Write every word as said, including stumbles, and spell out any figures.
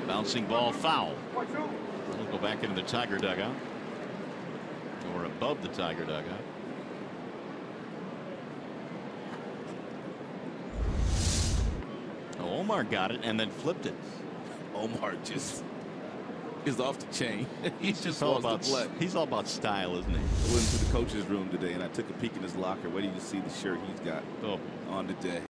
Bouncing ball foul. We'll go back into the Tiger dugout. Or above the Tiger dugout. Oh, Omar got it and then flipped it. Omar just is off the chain. He's just all about he's all about style, isn't he? I went to the coach's room today and I took a peek in his locker. Where do you see the shirt he's got oh. on today?